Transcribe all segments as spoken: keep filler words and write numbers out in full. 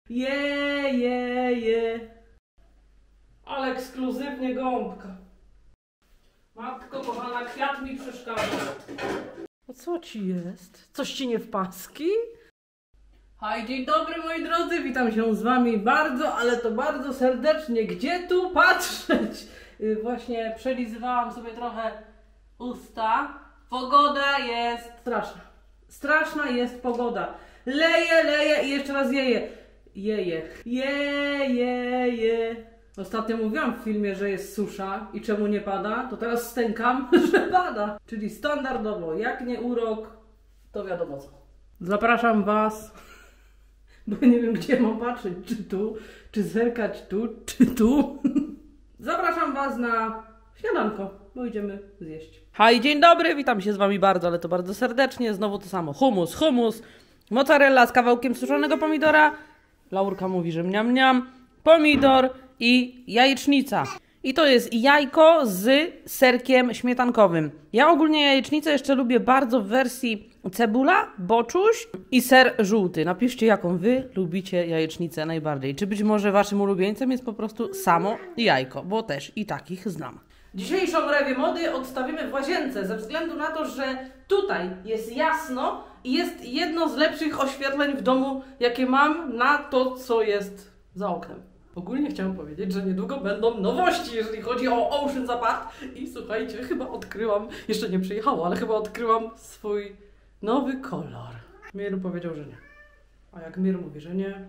Je, je, je. Ale ekskluzywnie gąbka. Matko kochana, kwiat mi przeszkadza. A co ci jest? Coś ci nie w paski? Hej, dzień dobry moi drodzy, witam się z wami bardzo, ale to bardzo serdecznie. Gdzie tu patrzeć? Właśnie przelizywałam sobie trochę usta. Pogoda jest straszna. Straszna jest pogoda. Leje, leje i jeszcze raz jeje. Jeje. Je, je, je. Ostatnio mówiłam w filmie, że jest susza i czemu nie pada, to teraz stękam, że pada. Czyli standardowo, jak nie urok, to wiadomo co. Zapraszam was, bo nie wiem gdzie mam patrzeć, czy tu, czy zerkać tu, czy tu. Zapraszam was na śniadanko, bo idziemy zjeść. Hej, dzień dobry, witam się z wami bardzo, ale to bardzo serdecznie. Znowu to samo, hummus, hummus, mozzarella z kawałkiem suszonego pomidora. Laurka mówi, że mniam, mniam, pomidor i jajecznica. I to jest jajko z serkiem śmietankowym. Ja ogólnie jajecznicę jeszcze lubię bardzo w wersji cebula, boczuś i ser żółty. Napiszcie, jaką wy lubicie jajecznicę najbardziej. Czy być może waszym ulubieńcem jest po prostu samo jajko, bo też i takich znam. Dzisiejszą rewię mody odstawimy w łazience ze względu na to, że tutaj jest jasno i jest jedno z lepszych oświetleń w domu, jakie mam na to, co jest za oknem. Ogólnie chciałam powiedzieć, że niedługo będą nowości, jeżeli chodzi o Ocean's Apart. I słuchajcie, chyba odkryłam, jeszcze nie przyjechało, ale chyba odkryłam swój nowy kolor. Mir powiedział, że nie. A jak Mir mówi, że nie,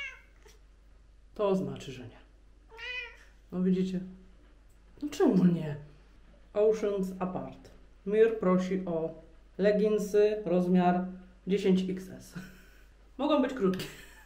to znaczy, że nie. No widzicie? No czemu nie? Ocean's Apart. Mir prosi o leginsy rozmiar dziesięć iks es. Mogą być krótkie.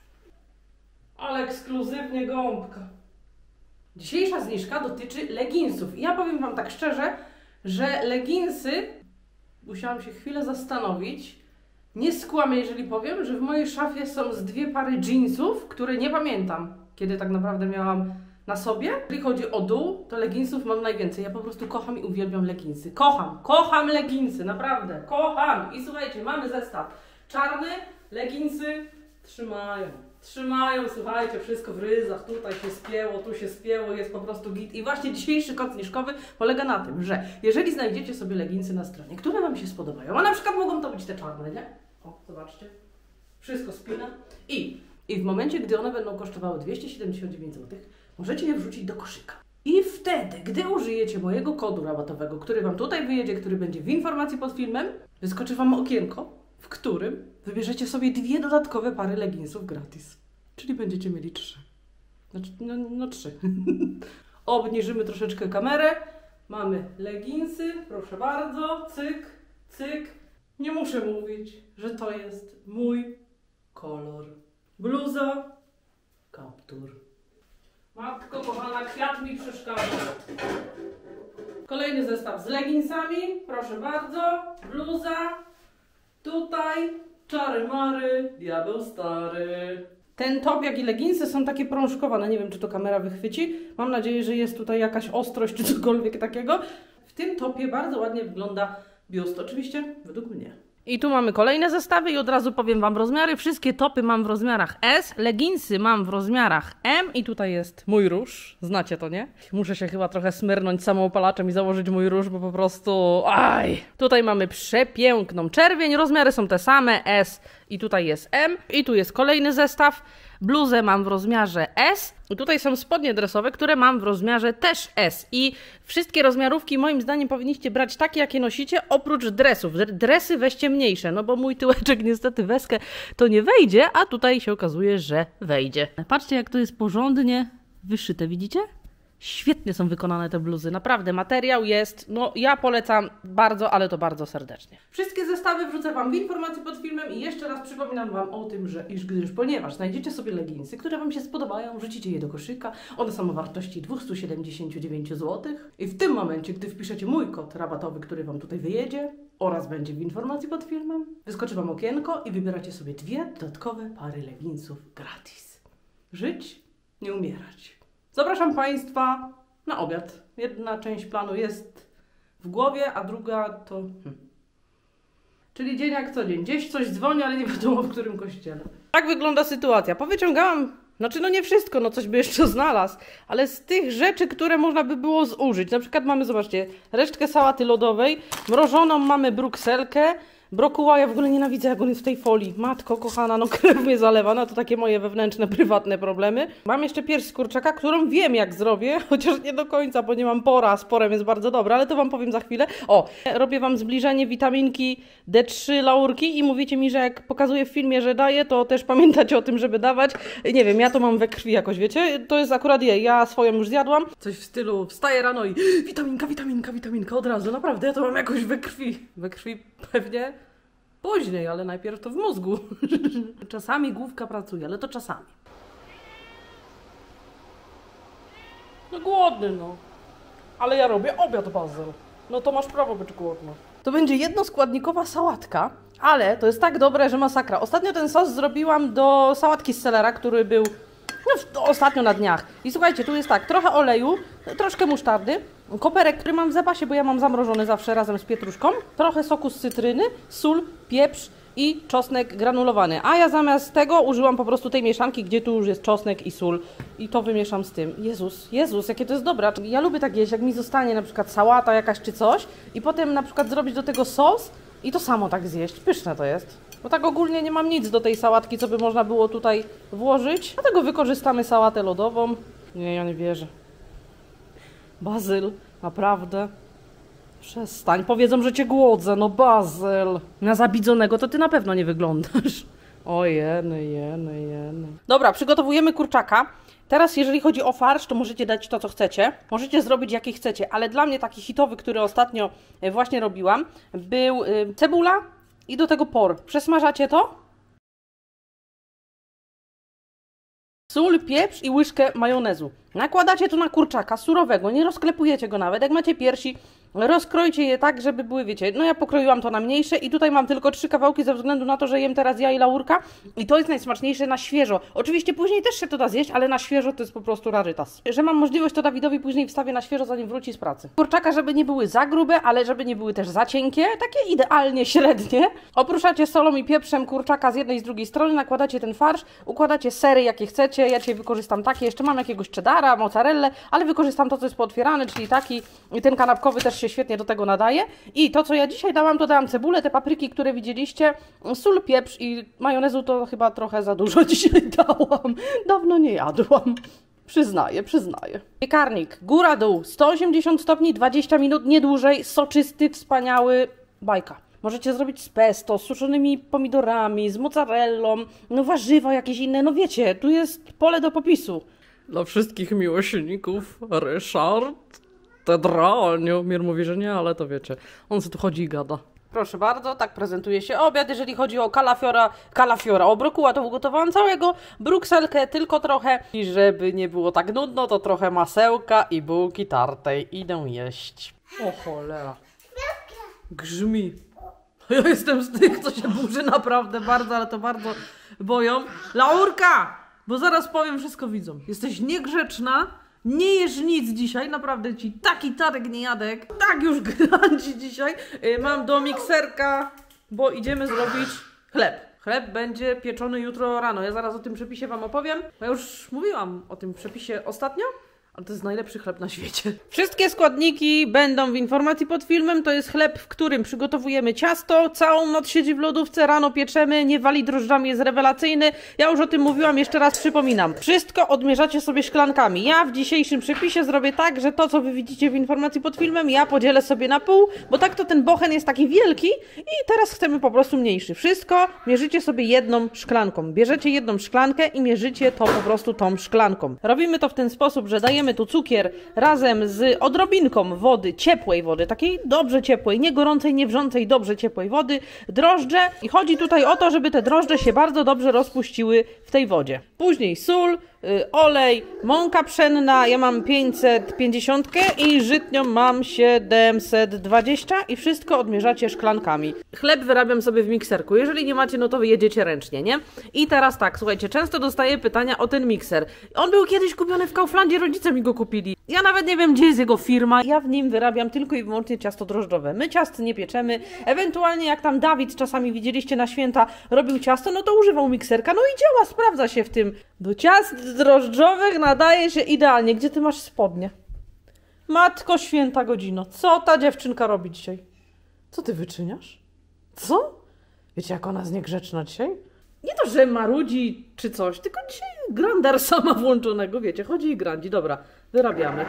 Ale ekskluzywnie gąbka. Dzisiejsza zniżka dotyczy leginsów. I ja powiem wam tak szczerze, że leginsy, musiałam się chwilę zastanowić, nie skłamię, jeżeli powiem, że w mojej szafie są z dwie pary jeansów, które nie pamiętam, kiedy tak naprawdę miałam na sobie. Jeżeli chodzi o dół, to leginsów mam najwięcej. Ja po prostu kocham i uwielbiam leginsy. Kocham, kocham leginsy, naprawdę, kocham. I słuchajcie, mamy zestaw czarny, leginsy trzymają. Trzymają, słuchajcie, wszystko w ryzach, tutaj się spięło, tu się spięło, jest po prostu git. I właśnie dzisiejszy kod zniżkowy polega na tym, że jeżeli znajdziecie sobie leginsy na stronie, które wam się spodobają, a na przykład mogą to być te czarne, nie? O, zobaczcie. Wszystko spina. I, i w momencie, gdy one będą kosztowały dwieście siedemdziesiąt dziewięć złotych, możecie je wrzucić do koszyka. I wtedy, gdy użyjecie mojego kodu rabatowego, który wam tutaj wyjedzie, który będzie w informacji pod filmem, wyskoczy wam okienko, w którym wybierzecie sobie dwie dodatkowe pary leginsów gratis. Czyli będziecie mieli trzy. Znaczy, no, no trzy. Obniżymy troszeczkę kamerę. Mamy leginsy, proszę bardzo. Cyk, cyk. Nie muszę mówić, że to jest mój kolor. Bluza, kaptur. Matko kochana, kwiat mi przeszkadza. Kolejny zestaw z leginsami, proszę bardzo. Bluza. Tutaj czary mary, diabeł stary. Ten top, jak i leginsy są takie prążkowane. Nie wiem, czy to kamera wychwyci. Mam nadzieję, że jest tutaj jakaś ostrość, czy cokolwiek takiego. W tym topie bardzo ładnie wygląda biust. Oczywiście według mnie. I tu mamy kolejne zestawy i od razu powiem wam rozmiary. Wszystkie topy mam w rozmiarach S, leginsy mam w rozmiarach M i tutaj jest mój róż. Znacie to, nie? Muszę się chyba trochę smyrnąć samoopalaczem i założyć mój róż, bo po prostu... Aj! Tutaj mamy przepiękną czerwień, rozmiary są te same, S i tutaj jest M. I tu jest kolejny zestaw. Bluzę mam w rozmiarze S i tutaj są spodnie dresowe, które mam w rozmiarze też S. I wszystkie rozmiarówki moim zdaniem powinniście brać takie, jakie nosicie, oprócz dresów. Dresy weźcie mniejsze, no bo mój tyłeczek niestety w eskę to nie wejdzie, a tutaj się okazuje, że wejdzie. Patrzcie, jak to jest porządnie wyszyte, widzicie? Świetnie są wykonane te bluzy, naprawdę materiał jest, no ja polecam bardzo, ale to bardzo serdecznie. Wszystkie zestawy wrzucę wam w informacji pod filmem i jeszcze raz przypominam wam o tym, że iż gdyż, ponieważ znajdziecie sobie leginsy, które wam się spodobają, wrzucicie je do koszyka, one są o wartości dwieście siedemdziesiąt dziewięć złotych i w tym momencie, gdy wpiszecie mój kod rabatowy, który wam tutaj wyjedzie oraz będzie w informacji pod filmem, wyskoczy wam okienko i wybieracie sobie dwie dodatkowe pary leginsów gratis. Żyć, nie umierać. Zapraszam Państwa na obiad. Jedna część planu jest w głowie, a druga to... Hmm. Czyli dzień jak co dzień. Gdzieś coś dzwoni, ale nie wiadomo w którym kościele. Tak wygląda sytuacja. Powyciągałam Znaczy, no nie wszystko, no coś by jeszcze znalazł, ale z tych rzeczy, które można by było zużyć. Na przykład mamy, zobaczcie, resztkę sałaty lodowej, mrożoną mamy brukselkę, brokuła, ja w ogóle nienawidzę, jak on jest w tej folii. Matko kochana, no krew mnie zalewa, no to takie moje wewnętrzne, prywatne problemy. Mam jeszcze pierś z kurczaka, którą wiem jak zrobię, chociaż nie do końca, bo nie mam pora, z porem jest bardzo dobra, ale to wam powiem za chwilę. O, robię wam zbliżenie witaminki D trzy laurki i mówicie mi, że jak pokazuję w filmie, że daję, to też pamiętacie o tym, żeby dawać. Nie wiem, ja to mam we krwi jakoś, wiecie? To jest akurat jej, ja swoją już zjadłam. Coś w stylu, wstaję rano i witaminka, witaminka, witaminka od razu, naprawdę, ja to mam jakoś we krwi. We krwi pewnie później, ale najpierw to w mózgu. Czasami główka pracuje, ale to czasami. No głodny, no. Ale ja robię obiad, Bazyl. No to masz prawo być głodny. To będzie jednoskładnikowa sałatka, ale to jest tak dobre, że masakra. Ostatnio ten sos zrobiłam do sałatki z selera, który był no, ostatnio na dniach. I słuchajcie, tu jest tak, trochę oleju, troszkę musztardy, koperek, który mam w zapasie, bo ja mam zamrożony zawsze razem z pietruszką, trochę soku z cytryny, sól, pieprz i czosnek granulowany. A ja zamiast tego użyłam po prostu tej mieszanki, gdzie tu już jest czosnek i sól i to wymieszam z tym. Jezus, Jezus, jakie to jest dobre. Ja lubię tak jeść, jak mi zostanie na przykład sałata jakaś czy coś i potem na przykład zrobić do tego sos i to samo tak zjeść. Pyszne to jest. Bo tak ogólnie nie mam nic do tej sałatki, co by można było tutaj włożyć. Dlatego wykorzystamy sałatę lodową. Nie, ja nie wierzę. Bazyl, naprawdę. Przestań, powiedzą, że cię głodzę, no Bazyl. Na zabidzonego to ty na pewno nie wyglądasz. O jeny, jeny, jeny. Dobra, przygotowujemy kurczaka. Teraz jeżeli chodzi o farsz, to możecie dać to, co chcecie. Możecie zrobić, jaki chcecie, ale dla mnie taki hitowy, który ostatnio właśnie robiłam, był cebula i do tego por. Przesmażacie to. Sól, pieprz i łyżkę majonezu. Nakładacie to na kurczaka surowego, nie rozklepujecie go nawet. Jak macie piersi, rozkrojcie je tak, żeby były, wiecie, no ja pokroiłam to na mniejsze i tutaj mam tylko trzy kawałki ze względu na to, że jem teraz ja i laurka i to jest najsmaczniejsze na świeżo. Oczywiście później też się to da zjeść, ale na świeżo to jest po prostu rarytas. Że mam możliwość, to Dawidowi później wstawię na świeżo, zanim wróci z pracy. Kurczaka, żeby nie były za grube, ale żeby nie były też za cienkie, takie idealnie średnie. Opruszacie solą i pieprzem kurczaka z jednej i z drugiej strony, nakładacie ten farsz, układacie sery jakie chcecie, ja dzisiaj wykorzystam takie, jeszcze mam jakiegoś cheddara, mozzarellę, ale wykorzystam to, co jest pootwierane, czyli taki i ten kanapkowy też się świetnie do tego nadaje. I to, co ja dzisiaj dałam, to dałam cebulę, te papryki, które widzieliście, sól, pieprz i majonezu to chyba trochę za dużo dzisiaj dałam. Dawno nie jadłam. Przyznaję, przyznaję. Piekarnik, góra, dół, sto osiemdziesiąt stopni, dwadzieścia minut, nie dłużej, soczysty, wspaniały, bajka. Możecie zrobić z pesto, z suszonymi pomidorami, z mozzarellą, no warzywa jakieś inne, no wiecie, tu jest pole do popisu. Dla wszystkich miłośników Ryszard teatralnie. Mir mówi, że nie, ale to wiecie, on sobie tu chodzi i gada. Proszę bardzo, tak prezentuje się obiad. Jeżeli chodzi o kalafiora, kalafiora, o brokuła, to ugotowałam całego, brukselkę tylko trochę. I żeby nie było tak nudno, to trochę masełka i bułki tartej. Idę jeść. O cholera. Grzmi. Ja jestem z tych, co się burzy naprawdę bardzo, ale to bardzo boją. Laurka! Bo zaraz powiem, wszystko widzą. Jesteś niegrzeczna, nie jesz nic dzisiaj, naprawdę ci taki Tadek niejadek, tak już grandzi dzisiaj. Yy, mam do mikserka, bo idziemy zrobić chleb. Chleb będzie pieczony jutro rano. Ja zaraz o tym przepisie wam opowiem. Ja już mówiłam o tym przepisie ostatnio. Ale to jest najlepszy chleb na świecie. Wszystkie składniki będą w informacji pod filmem. To jest chleb, w którym przygotowujemy ciasto. Całą noc siedzi w lodówce, rano pieczemy, nie wali drożdżami, jest rewelacyjny. Ja już o tym mówiłam, jeszcze raz przypominam. Wszystko odmierzacie sobie szklankami. Ja w dzisiejszym przepisie zrobię tak, że to, co wy widzicie w informacji pod filmem, ja podzielę sobie na pół, bo tak to ten bochen jest taki wielki i teraz chcemy po prostu mniejszy. Wszystko mierzycie sobie jedną szklanką. Bierzecie jedną szklankę i mierzycie to po prostu tą szklanką. Robimy to w ten sposób, że dajemy tu cukier razem z odrobinką wody, ciepłej wody, takiej dobrze ciepłej, nie gorącej, nie wrzącej, dobrze ciepłej wody, drożdże i chodzi tutaj o to, żeby te drożdże się bardzo dobrze rozpuściły w tej wodzie. Później sól, y, olej, mąka pszenna, ja mam pięćset pięćdziesiąt i żytnią mam siedemset dwadzieścia i wszystko odmierzacie szklankami. Chleb wyrabiam sobie w mikserku, jeżeli nie macie, no to wyjedziecie ręcznie, nie? I teraz tak, słuchajcie, często dostaję pytania o ten mikser. On był kiedyś kupiony w Kauflandzie, rodzice mi go kupili. Ja nawet nie wiem, gdzie jest jego firma. Ja w nim wyrabiam tylko i wyłącznie ciasto drożdżowe. My ciast nie pieczemy. Ewentualnie jak tam Dawid czasami widzieliście na święta robił ciasto, no to używał mikserka. No i działa, sprawdza się w tym. Do ciast drożdżowych nadaje się idealnie. Gdzie ty masz spodnie? Matko święta godzino. Co ta dziewczynka robi dzisiaj? Co ty wyczyniasz? Co? Wiecie, jak ona jest niegrzeczna dzisiaj? Nie to, że marudzi czy coś, tylko dzisiaj grandar sama włączonego, wiecie, chodzi i grandzi. Dobra, wyrabiamy.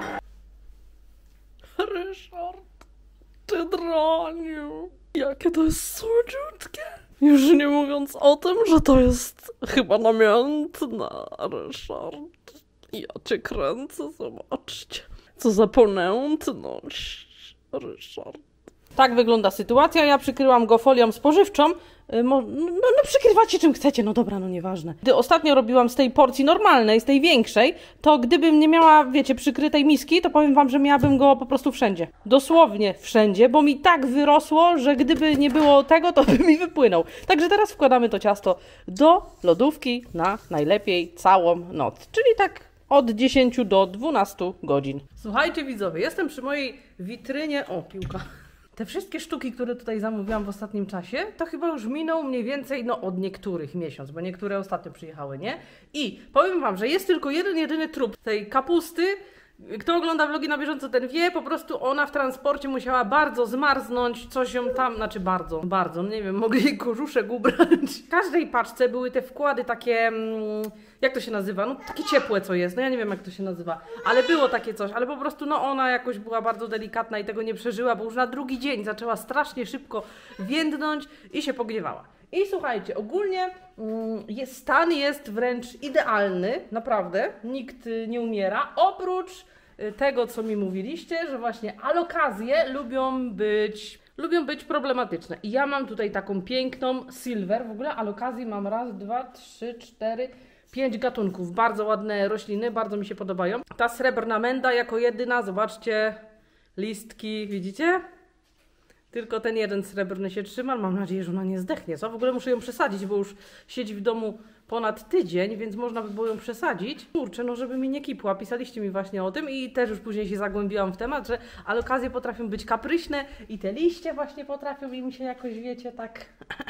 Ryszard, ty draniu, jakie to jest słodziutkie. Już nie mówiąc o tym, że to jest chyba namiętne, Ryszard. Ja cię kręcę, zobaczcie. Co za ponętność, Ryszard. Tak wygląda sytuacja, ja przykryłam go folią spożywczą. No, no, no przykrywacie czym chcecie, no dobra, no nieważne. Gdy ostatnio robiłam z tej porcji normalnej, z tej większej, to gdybym nie miała, wiecie, przykrytej miski, to powiem wam, że miałabym go po prostu wszędzie. Dosłownie wszędzie, bo mi tak wyrosło, że gdyby nie było tego, to by mi wypłynął. Także teraz wkładamy to ciasto do lodówki na najlepiej całą noc, czyli tak od dziesięciu do dwunastu godzin. Słuchajcie widzowie, jestem przy mojej witrynie, o piłka. Te wszystkie sztuki, które tutaj zamówiłam w ostatnim czasie, to chyba już minął mniej więcej, no od niektórych miesiąc, bo niektóre ostatnio przyjechały, nie? I powiem wam, że jest tylko jeden, jedyny trup tej kapusty. Kto ogląda vlogi na bieżąco, ten wie, po prostu ona w transporcie musiała bardzo zmarznąć, coś ją tam, znaczy bardzo, bardzo, no nie wiem, mogli jej kożuszek ubrać. W każdej paczce były te wkłady takie, jak to się nazywa, no takie ciepłe co jest, no ja nie wiem jak to się nazywa, ale było takie coś, ale po prostu no ona jakoś była bardzo delikatna i tego nie przeżyła, bo już na drugi dzień zaczęła strasznie szybko więdnąć i się pogniewała. I słuchajcie, ogólnie jest, stan jest wręcz idealny, naprawdę, nikt nie umiera, oprócz tego, co mi mówiliście, że właśnie alokazje lubią być, lubią być problematyczne. I ja mam tutaj taką piękną silver, w ogóle alokazji mam raz, dwa, trzy, cztery, pięć gatunków, bardzo ładne rośliny, bardzo mi się podobają. Ta srebrna menda jako jedyna, zobaczcie, listki, widzicie? Tylko ten jeden srebrny się trzyma, mam nadzieję, że ona nie zdechnie, co? W ogóle muszę ją przesadzić, bo już siedzi w domu ponad tydzień, więc można by było ją przesadzić. Kurczę, no żeby mi nie kipła, pisaliście mi właśnie o tym i też już później się zagłębiłam w temat, że alokazje potrafią być kapryśne i te liście właśnie potrafią im się jakoś, wiecie, tak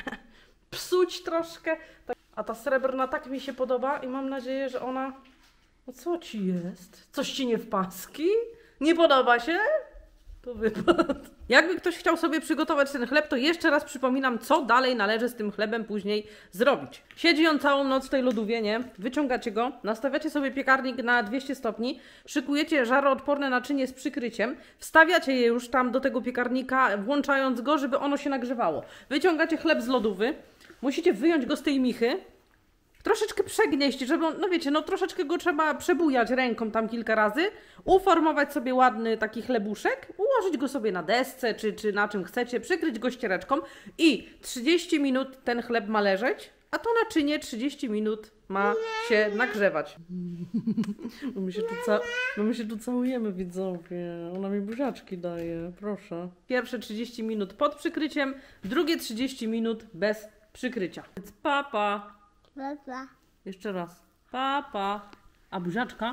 psuć troszkę. A ta srebrna tak mi się podoba i mam nadzieję, że ona... No co ci jest? Coś ci nie w paski? Nie podoba się? To wypadł. Jakby ktoś chciał sobie przygotować ten chleb, to jeszcze raz przypominam, co dalej należy z tym chlebem później zrobić. Siedzi on całą noc w tej lodówie, nie? Wyciągacie go, nastawiacie sobie piekarnik na dwieście stopni, szykujecie żaroodporne naczynie z przykryciem, wstawiacie je już tam do tego piekarnika, włączając go, żeby ono się nagrzewało. Wyciągacie chleb z lodówy, musicie wyjąć go z tej michy, troszeczkę przegnieść, żeby, on, no wiecie, no troszeczkę go trzeba przebujać ręką tam kilka razy, uformować sobie ładny taki chlebuszek, ułożyć go sobie na desce, czy, czy na czym chcecie, przykryć go ściereczką i trzydzieści minut ten chleb ma leżeć, a to naczynie trzydzieści minut ma się nagrzewać. Bo my się tu, ca bo my się tu całujemy, widzowie. Ona mi buziaczki daje, proszę. Pierwsze trzydzieści minut pod przykryciem, drugie trzydzieści minut bez przykrycia. Więc papa. Papa. Jeszcze raz. Papa. A buziaczka?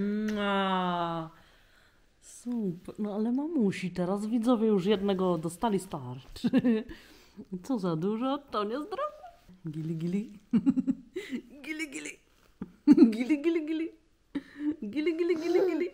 Mua. Super. No ale mamusi teraz widzowie już jednego dostali, starczy. Co za dużo, to niezdrowo. Gili, gili. Gili, gili. Gili, gili, gili. Gili, gili, gili, gili.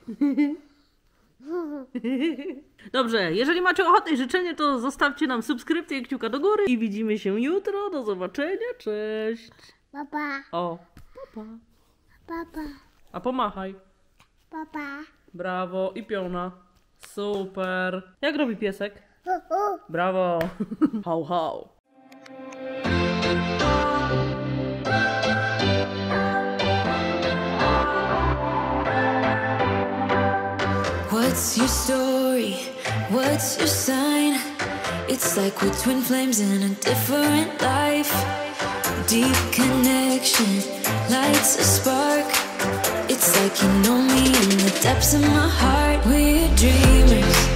Dobrze, jeżeli macie ochotę i życzenie, to zostawcie nam subskrypcję i kciuka do góry i widzimy się jutro. Do zobaczenia, cześć. Papa. O, papa. Papa. A pomachaj. Papa. Brawo i piona. Super. Jak robi piesek? Uh, uh. Brawo. Hał, hał. What's your story? What's your sign? It's like we're twin flames in a different life. Deep connection lights a spark. It's like you know me in the depths of my heart. We're dreamers.